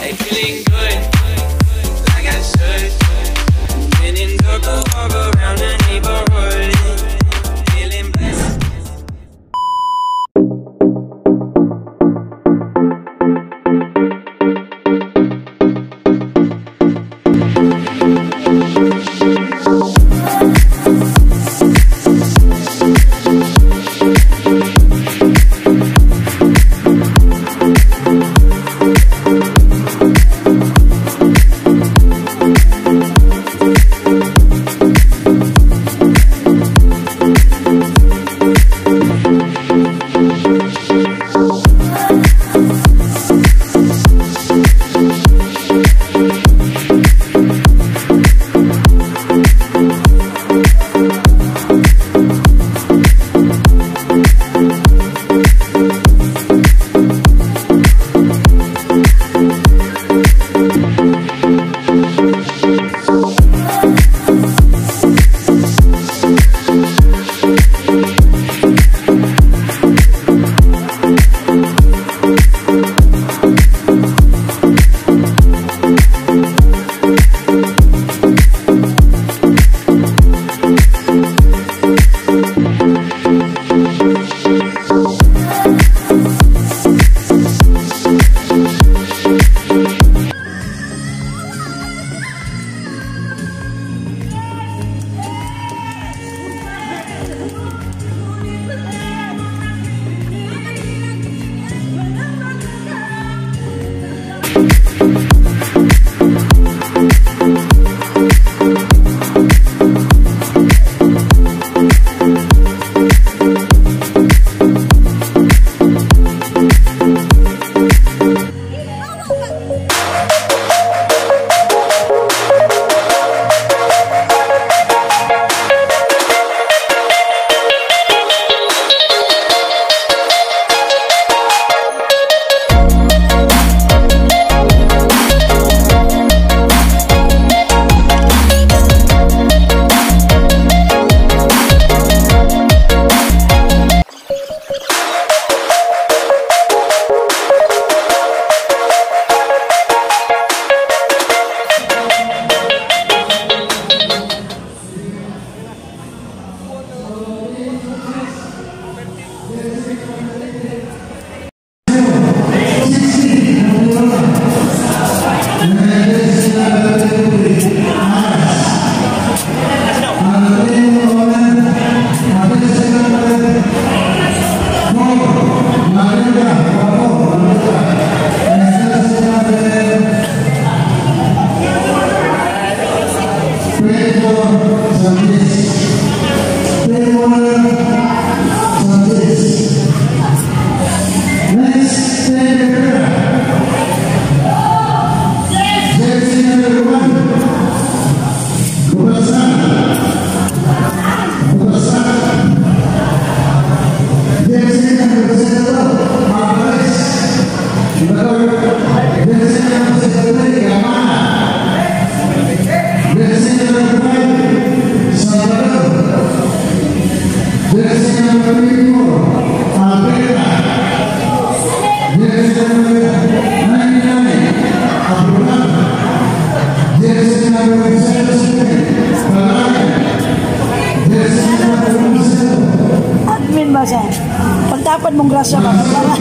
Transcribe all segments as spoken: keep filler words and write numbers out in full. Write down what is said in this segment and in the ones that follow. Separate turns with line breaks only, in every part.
Admin bahasa. Pagdapat mong grasya ka.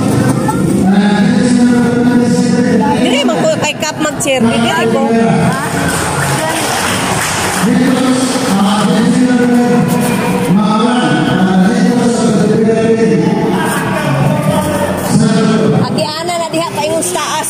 Dili man ko kay Kap mag-share. Dili ko. Agi ana na diha pa yung taas.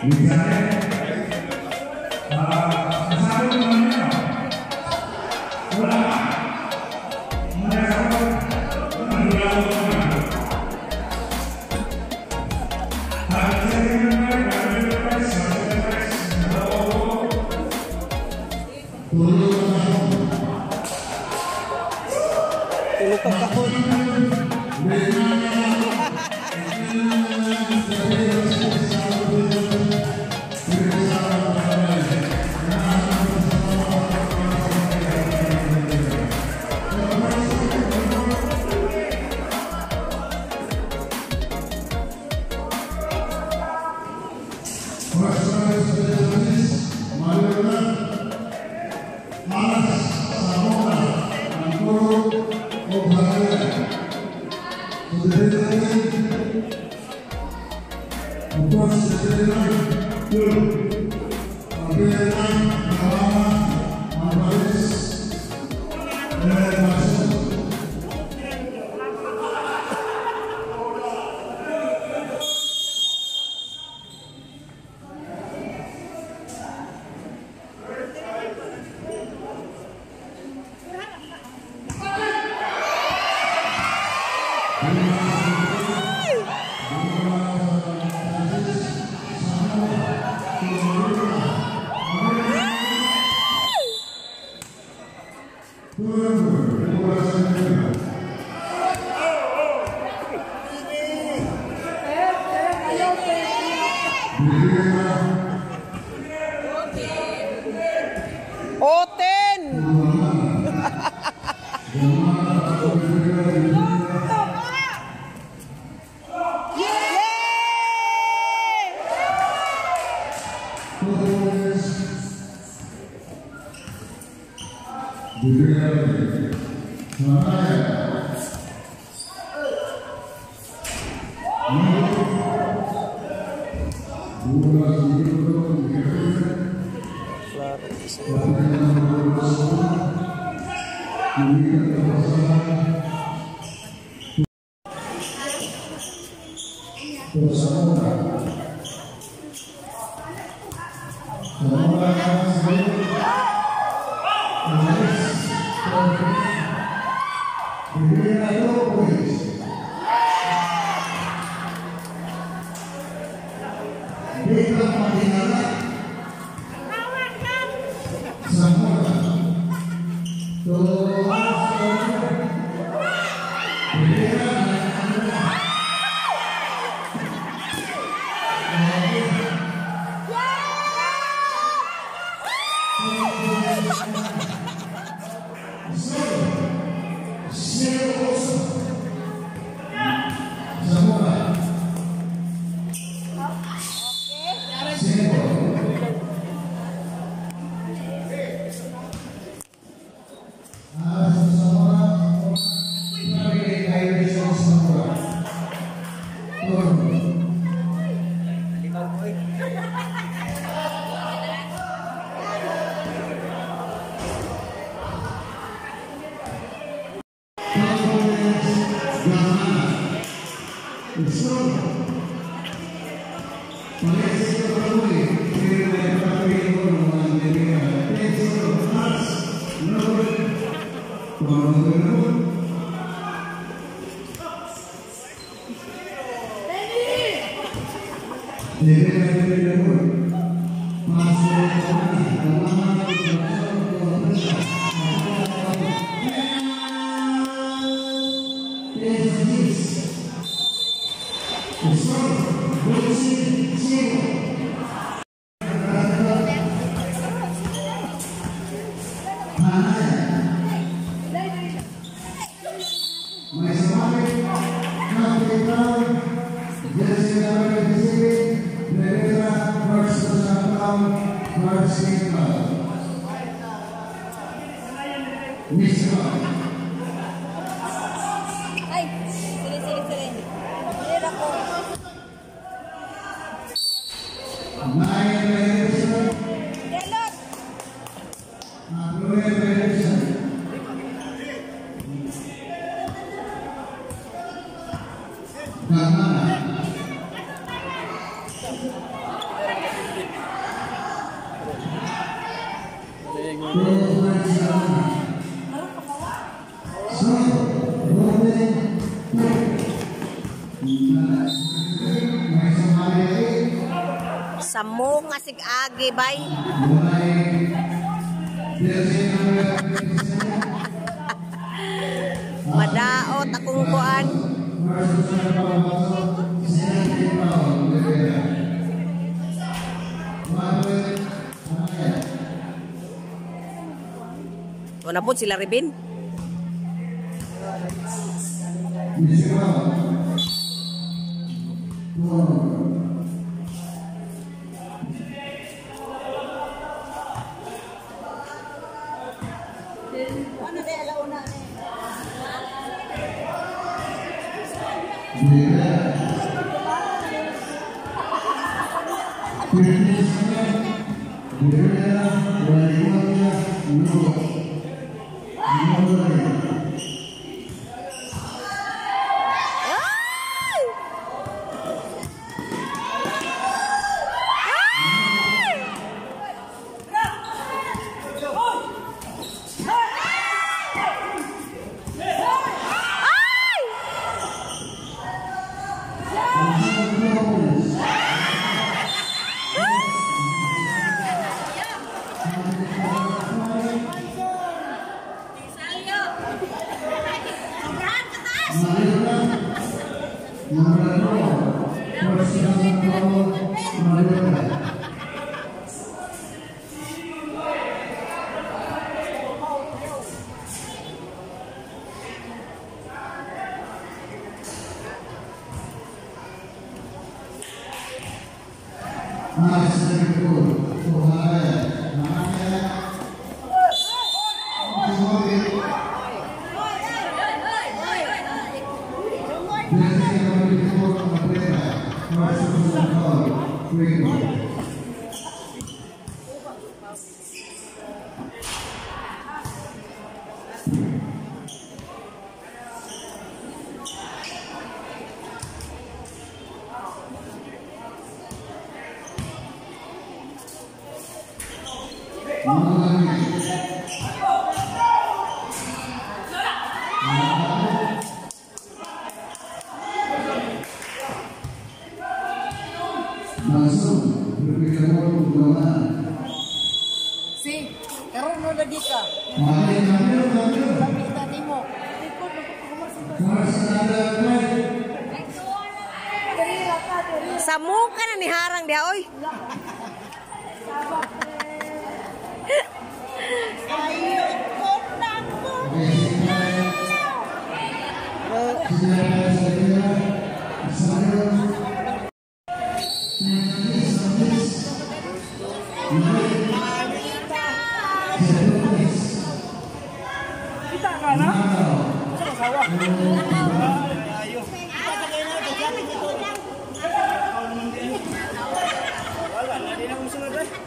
Tulog ka kahon. Oten. Samo kasig agi bay. Madaot akong kuan. Wala po sila Ribin.
Ano kaya alauna na si karon mo lagi ka. Kita nimo.
Samo ka na ni harang dia oy.
Ayo kontak ko. Kita ka na? Sa sawa. Ayo. Wala, hindi na mo sunod eh.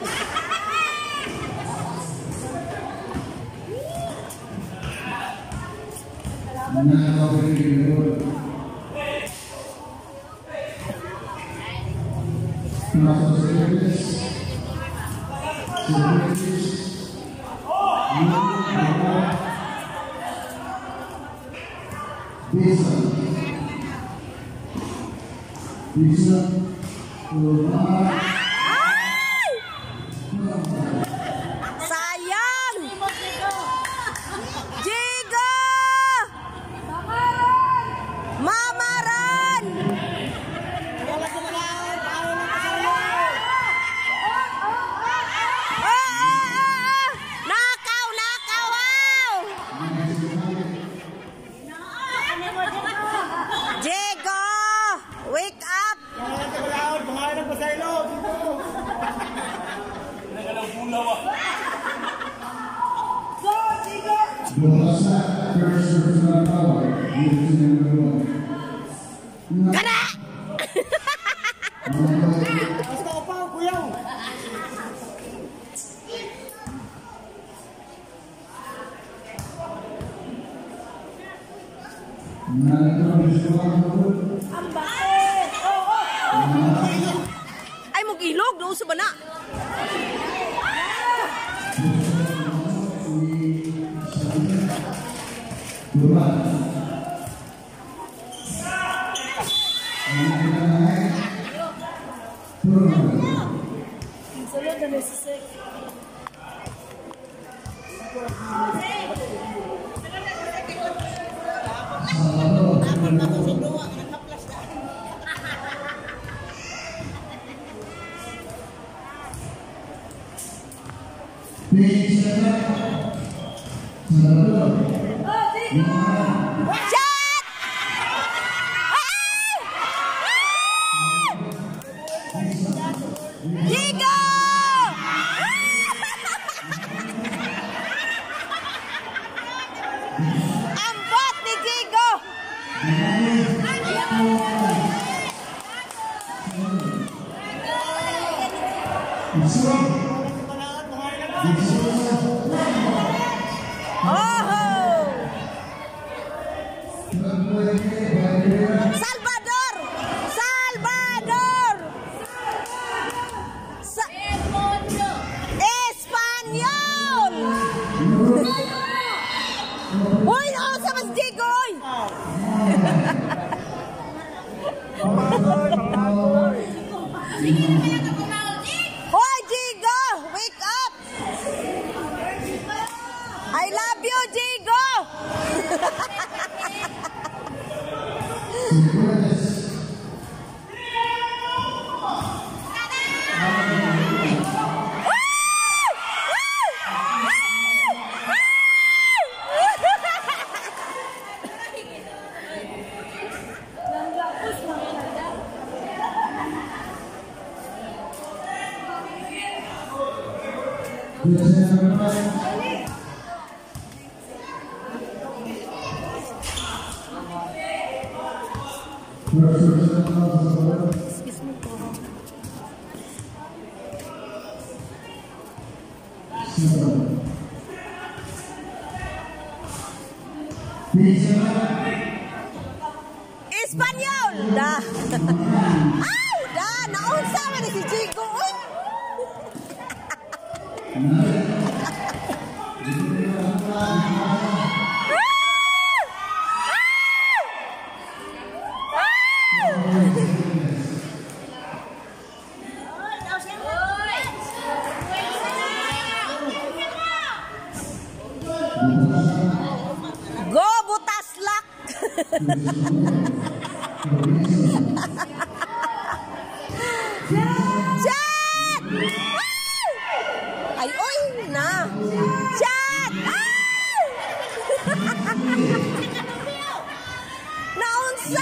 Bisa, bisa,
Sayang. Jigo. Mamaran. Ah, ah, ah. Nakaw, nakaw, wow. Jigo, wake up. Kada. Ay mong ilog do sa bana.
Sunod na may sisig.
Jigo! Ambot ni Jigo! Oh! Salvador! Salvador! Sa Espanyol! Uy, no, sa mas Jigoy! Hoy, Jigo! Wake up! I love you, Jigo! Espanyol! Da! Ay! Da! Naunsa man ni si Jigo! Uy! Go Butaslak! Chat! Ay, oy na! Chat! Naunsa!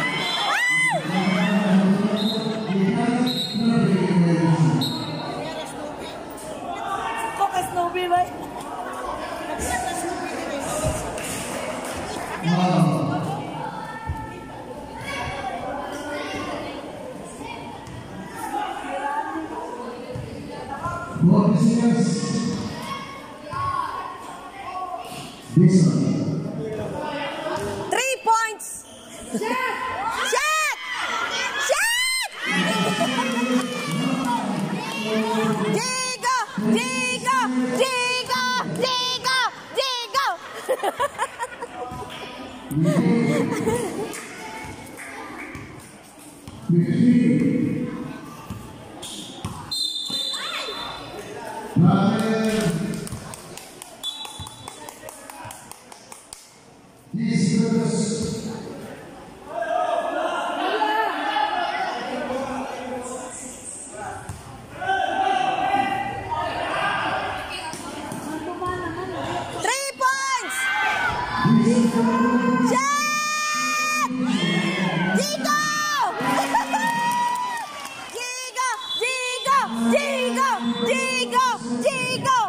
Kokas Nobi ba?
Three points! Chat! Chat! Chat! Jigo! Jigo! Jigo! Jigo! Jigo! Three points! Chat! Jigo! Jigo! Jigo! Jigo! Jigo! Jigo!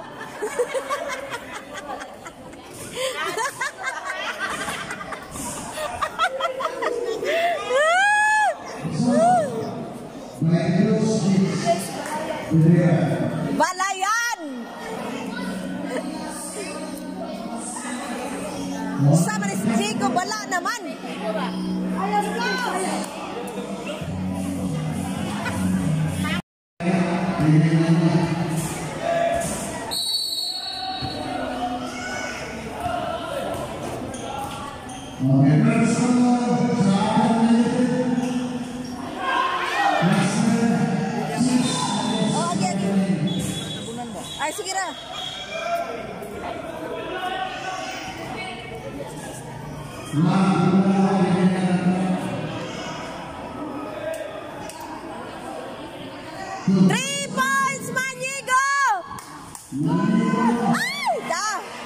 Balayan! Sama ni si Jigo, bala naman! Ayos ka! Three points, Manigo! Ay, da!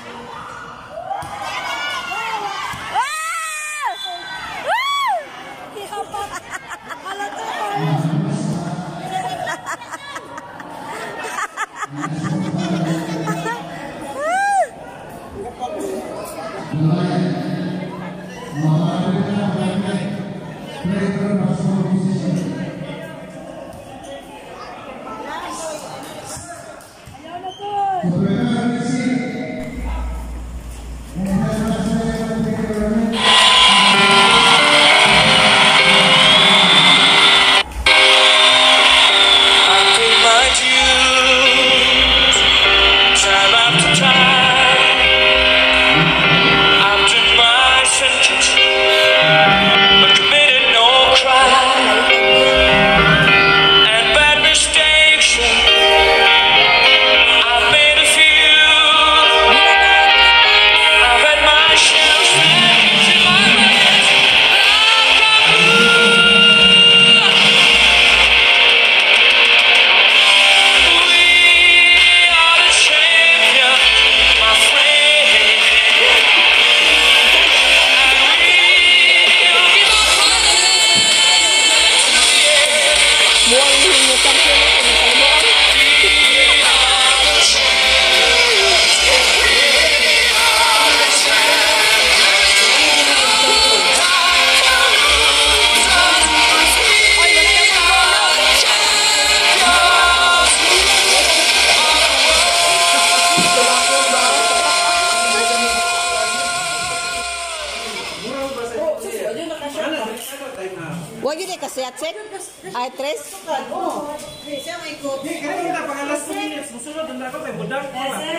Huwag yun eh, kasi at set. Ay, tres.
Oo. Siya may ikot.
Hindi, kaya kita pang alas minutes. Musunod, ang ako kay Budang.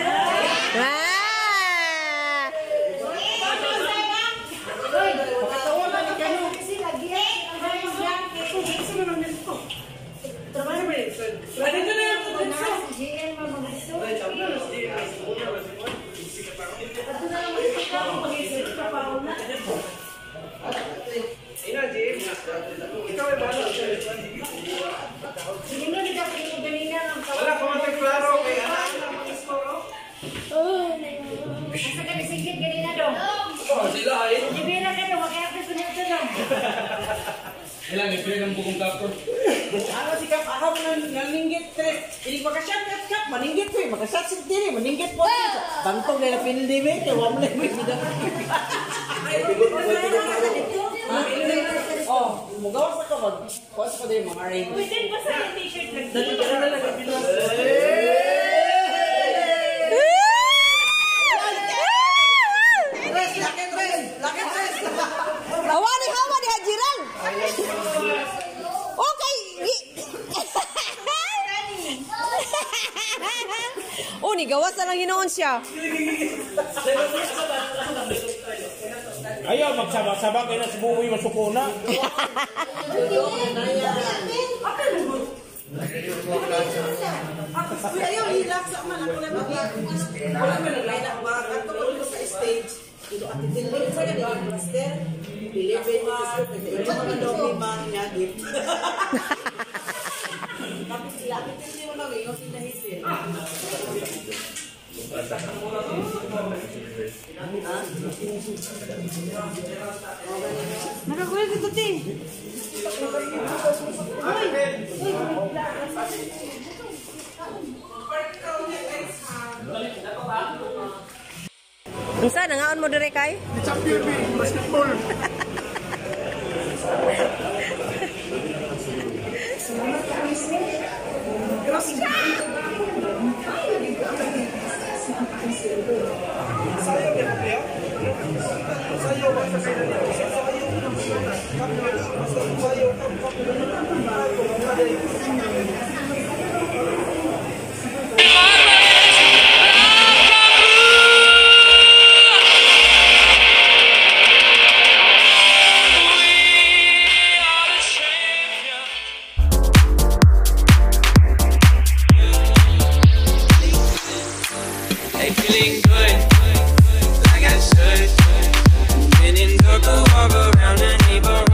Ah!
Pakatawanan ni Kano. Kasi lagi eh. Trabaho mo rin.
Ano na yung production?
G M mamagasto. Ito na lang mag-isip ako. Mag-isip ka pa ako na.
Ina, Jim. Ikaw ay bahala.
Sige nga, di ka pinagalingan ang tawag.
Wala pa man klaro kay anak na mag-iskoro.
Asa ka nisigit ganina dong?
Oh, sila ay.
Jibira ka dong, makayapin ko nito dong.
Ilang ipin ang bukong kapon.
Ano si Kap, ako nang naninggit tres. Ini makasat Kap, Kap, maninggit ko eh. Makasat si Tiri, maninggit po. Bantong na pinili mo, kaya wala mo na may bidak. Oh, mugawas ako mag. Kuwas ko din mga ring.
Pwede ba sa t-shirt lang?
Dali ka na lang pilas. Tres, laki tres, laki tres.
Hawa ni hawa ni Hajiran. Okay. Oh, ni gawas na lang hinoon siya.
Ayaw, magsabak-sabak kayo na si Bumoy masukuna.
Ayaw, hilak sa man. Ako na mag- wala man nag-line up ba? Ato ko sa stage. Ito at itinlin sa ganyan ang master. Delivery mo sa ito mga domi man nga gift. Tapos sila, itinlin mo lang yung sinahisin.
Nakakuha dito, Ting.
Unsa nangaon mo dire kay?
Champion B, basketball.
Feeling good, like I should. Feeling good. circle, walk around the neighborhood.